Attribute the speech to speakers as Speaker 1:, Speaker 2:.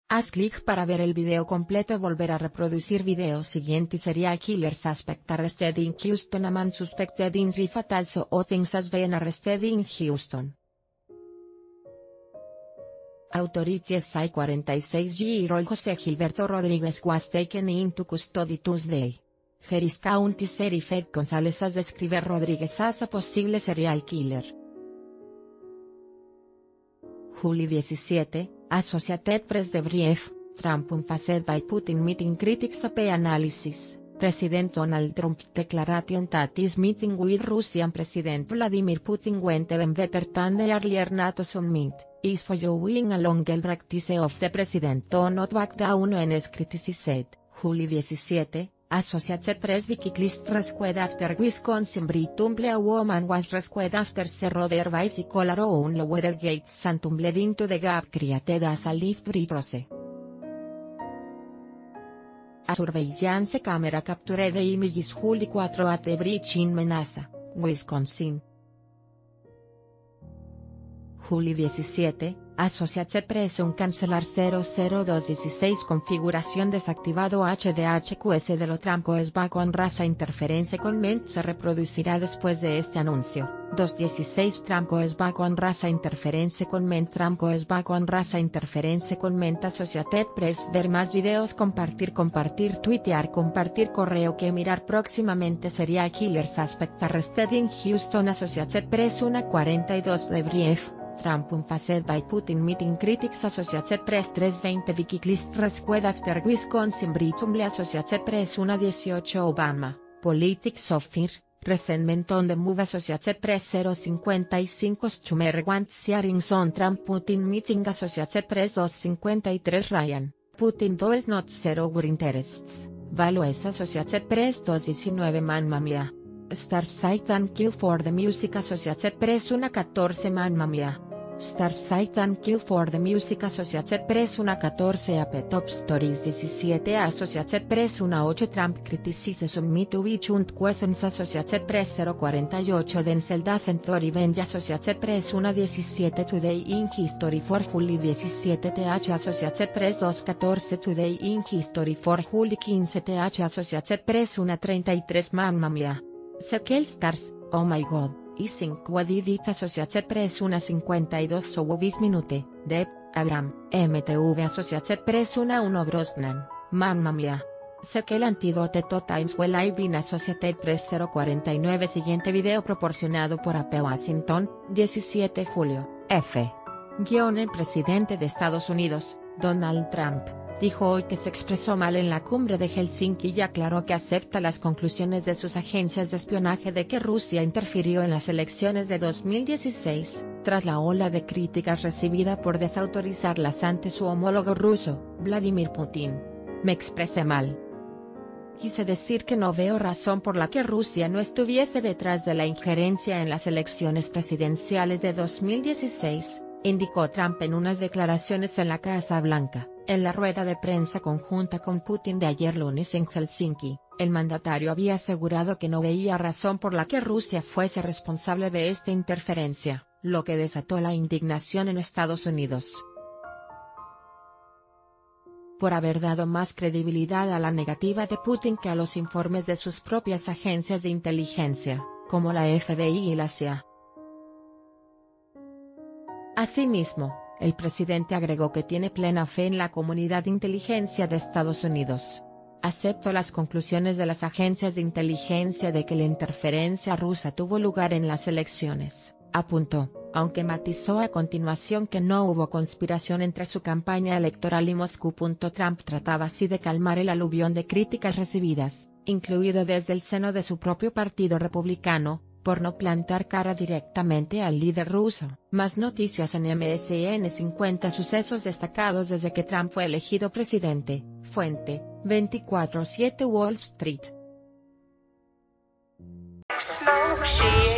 Speaker 1: Haz clic para ver el video completo. Volver a reproducir video siguiente. Serial killer suspect arrested in Houston. A man suspected in three fatal shootings has been arrested in Houston. Authorities say 46-year-old José Gilberto Rodríguez was taken into custody Tuesday. Harris County Sheriff Ed González has described Rodríguez as a possible serial killer. Julio 17, Associated Press debrief, Trump unfazed by Putin meeting critics AP analysis. President Donald Trump declaration that his meeting with Russian President Vladimir Putin went even better than the earlier NATO summit, is following a longer practice of the president to not back down when critics said. Julio 17, Associated Press Wikileaks rescued after Wisconsin Bree tumbled. A woman was rescued after she rode her bicycle around lower gates and tumbled into the gap created as a lift bridge process. A surveillance camera captured the images Julio 4 at the bridge in Manassas, Wisconsin. Julio 17, Associated Press un cancelar 00216 configuración desactivado HDHQS de lo Trump goes back on raza interference comment se reproducirá después de este anuncio. 216 Trump goes back on raza interference comment Trump goes back on raza interference comment Associated Press ver más videos compartir tuitear compartir correo que mirar próximamente serial killer suspect arrested in Houston Associated Press 1:42 debrief. Trump unfazed by Putin meeting critics Associated Press 320 Wikileaks rescued after Wisconsin Bree tumbled Associated Press 1:18 Obama, Politics of Fear, resentment on the move Associated Press 0:55 Schumer wants hearings on Trump Putin meeting Associated Press 2:53 Ryan, Putin does not share our interests, values Associated Press 2:19 Mamma Mia. Starsight thank you for the music Associated Press 1:14 Mamma Mia. Starsight thank you for the music Associated Press 1:14 AP Top Stories 17 Associated Press 1:8 Trump criticizes submit to be chunt questions Associated Press 0:48 Denzel doesn't revenge Associated Press 1:17 Today in History for Julio 17 TH Associated Press 2:14 Today in History for Julio 15 TH Associated Press 1:33 Mamma Mia. Sequel Stars, oh my god, is what did it Associated Press 1:52 So this minute, Deb, Abram, MTV Associated Press 1:1 Brosnan, Mamma Mia. Sequel Antidote to Times Well I've been Associated Press 0:49 Siguiente video proporcionado por AP Washington, 17 julio, F. El presidente de Estados Unidos, Donald Trump, dijo hoy que se expresó mal en la cumbre de Helsinki y aclaró que acepta las conclusiones de sus agencias de espionaje de que Rusia interfirió en las elecciones de 2016, tras la ola de críticas recibida por desautorizarlas ante su homólogo ruso, Vladimir Putin. Me expresé mal. Quise decir que no veo razón por la que Rusia no estuviese detrás de la injerencia en las elecciones presidenciales de 2016, indicó Trump en unas declaraciones en la Casa Blanca. En la rueda de prensa conjunta con Putin de ayer lunes en Helsinki, el mandatario había asegurado que no veía razón por la que Rusia fuese responsable de esta interferencia, lo que desató la indignación en Estados Unidos. Por haber dado más credibilidad a la negativa de Putin que a los informes de sus propias agencias de inteligencia, como la FBI y la CIA. Asimismo, el presidente agregó que tiene plena fe en la comunidad de inteligencia de Estados Unidos. Acepto las conclusiones de las agencias de inteligencia de que la interferencia rusa tuvo lugar en las elecciones, apuntó, aunque matizó a continuación que no hubo conspiración entre su campaña electoral y Moscú. Trump trataba así de calmar el aluvión de críticas recibidas, incluido desde el seno de su propio partido republicano, por no plantar cara directamente al líder ruso. Más noticias en MSN 50 sucesos destacados desde que Trump fue elegido presidente. Fuente, 24/7 Wall Street.